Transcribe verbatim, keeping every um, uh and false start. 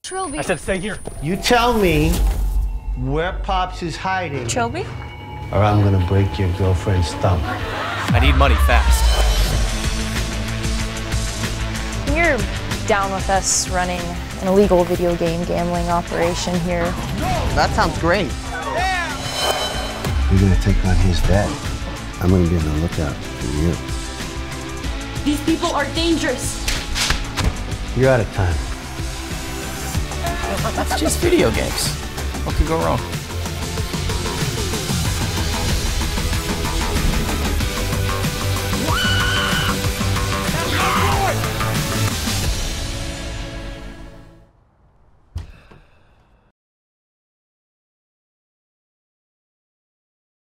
Trilby. I said stay here. You tell me where Pops is hiding, Trilby? or I'm gonna break your girlfriend's thumb. I need money fast. You're down with us running an illegal video game gambling operation here. That sounds great. You're gonna take on his dad. I'm gonna be on the lookout for you. These people are dangerous. You're out of time. That's just video games. What could go wrong?